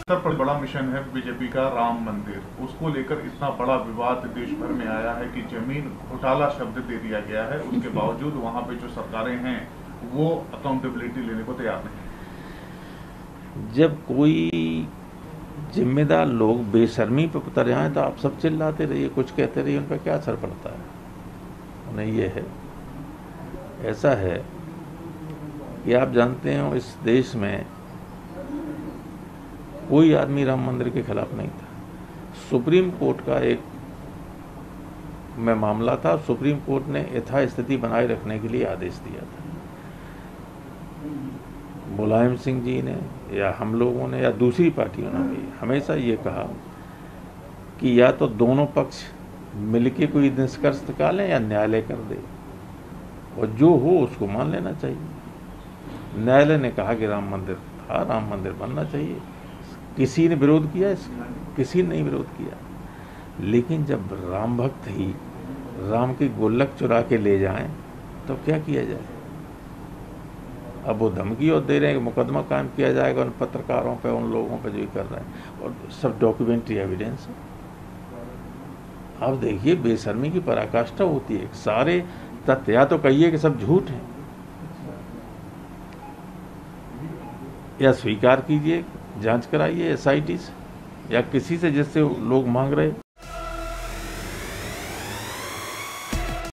स्तर पर बड़ा मिशन है बीजेपी का राम मंदिर, उसको लेकर इतना बड़ा विवाद देश भर में आया है कि जमीन घोटाला शब्द दे दिया गया है। उसके बावजूद वहां पे जो सरकारें हैं वो अकाउंटेबिलिटी लेने को तैयार नहीं। जब कोई जिम्मेदार लोग बेशर्मी पे उतर जाए तो आप सब चिल्लाते रहिए, कुछ कहते रहिए, उन पर क्या असर पड़ता है। उन्हें ये है, ऐसा है कि आप जानते हो इस देश में कोई आदमी राम मंदिर के खिलाफ नहीं था। सुप्रीम कोर्ट का एक में मामला था, सुप्रीम कोर्ट ने यथास्थिति बनाए रखने के लिए आदेश दिया था। मुलायम सिंह जी ने या हम लोगों ने या दूसरी पार्टियों ने भी हमेशा ये कहा कि या तो दोनों पक्ष मिलके कोई निष्कर्ष निकालें या न्यायालय कर दे, और जो हो उसको मान लेना चाहिए। न्यायालय ने कहा कि राम मंदिर था, राम मंदिर बनना चाहिए। किसी ने विरोध किया इसका? किसी ने नहीं विरोध किया। लेकिन जब राम भक्त ही राम की गोलक चुरा के ले जाएं तो क्या किया जाए? अब वो धमकी और दे रहे हैं कि मुकदमा कायम किया जाएगा उन पत्रकारों पे, उन लोगों पे जो कर रहे हैं, और सब डॉक्यूमेंट्री एविडेंस है। आप देखिए बेशर्मी की पराकाष्ठा होती है। सारे तथ्य या तो कहिए कि सब झूठ हैं, या स्वीकार कीजिए, जांच कराइए एसआईटी से या किसी से जिससे लोग मांग रहे।